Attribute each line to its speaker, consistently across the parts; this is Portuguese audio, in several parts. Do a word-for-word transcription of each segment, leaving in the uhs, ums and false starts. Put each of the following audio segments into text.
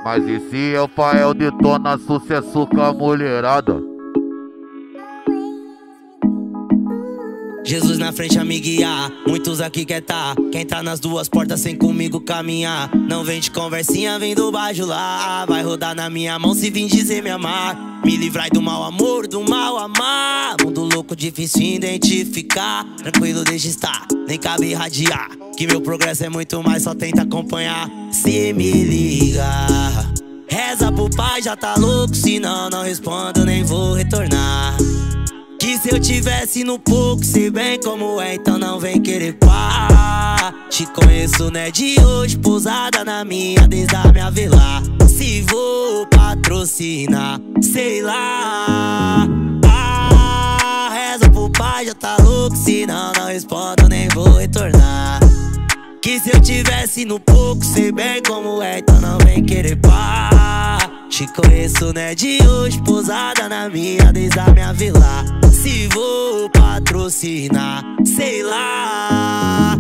Speaker 1: Mas esse é o Fael detona sucesso com a mulherada.
Speaker 2: Jesus na frente a me guiar, muitos aqui quer tá. Quem tá nas duas portas sem comigo caminhar. Não vem de conversinha, vem do baixo lá. Vai rodar na minha mão se vim dizer me amar. Me livrai do mau amor, do mal amar. Mundo louco, difícil identificar. Tranquilo, deixa estar, nem cabe irradiar. Que meu progresso é muito mais, só tenta acompanhar. Se me liga, reza pro pai, já tá louco. Senão não respondo, nem vou retornar. Que se eu tivesse no pouco, sei bem como é, então não vem querer pá. Te conheço, né, de hoje, pousada na minha, desde a minha vila. Se vou patrocinar, sei lá. Ah, reza pro pai, já tá louco, senão não respondo, nem vou retornar. Que se eu tivesse no pouco, sei bem como é, então não vem querer pá. Te conheço, né, de hoje, pousada na minha, desde a minha vila. Se vou patrocinar, sei lá.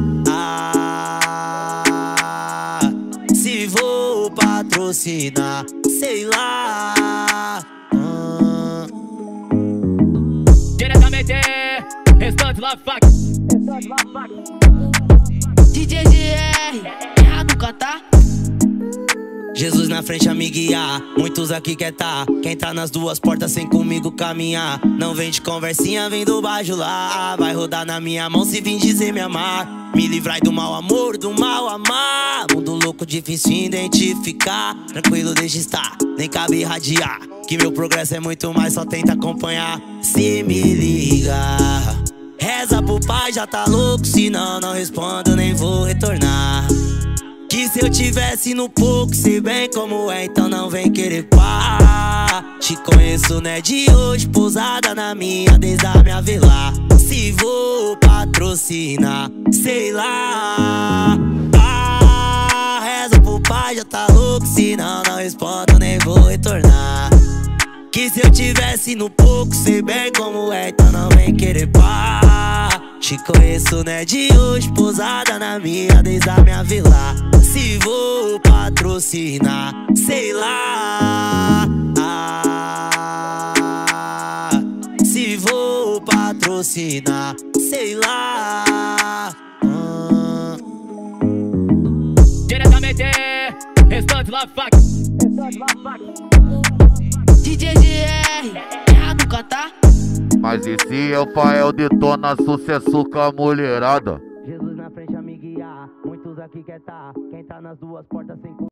Speaker 2: Ah, se vou patrocinar, sei lá. Ah.
Speaker 3: Diretamente, restante Love Fuck.
Speaker 4: D J G R, erra nunca tá.
Speaker 2: Jesus na frente a me guiar, muitos aqui quer tá. Quem tá nas duas portas sem comigo caminhar. Não vem de conversinha, vem do baixo lá. Vai rodar na minha mão se vim dizer me amar. Me livrai do mau amor, do mal amar. Mundo louco, difícil identificar. Tranquilo, deixa estar, nem cabe irradiar. Que meu progresso é muito mais, só tenta acompanhar. Se me liga, reza pro pai, já tá louco. Senão não respondo, nem vou retornar. Que se eu tivesse no pouco, sei bem como é, então não vem querer pá. Te conheço, né, de hoje, pousada na minha, desde a minha vila. Se vou patrocinar, sei lá. Ah, reza pro pai, já tá louco, senão não respondo, nem vou retornar. Que se eu tivesse no pouco, sei bem como é, então não vem querer pá. Te conheço, né, de hoje, pousada na minha, desde a minha vila. Se vou patrocinar, sei lá. Ah, se vou patrocinar, sei lá. Ah.
Speaker 3: Diretamente, restante Love Fuck.
Speaker 4: D J G R, erra nunca tá.
Speaker 1: Mas esse é o Fael detona sucesso com a mulherada.
Speaker 2: Jesus na frente a me guiar, muitos aqui quer tá. Quem tá nas duas portas sem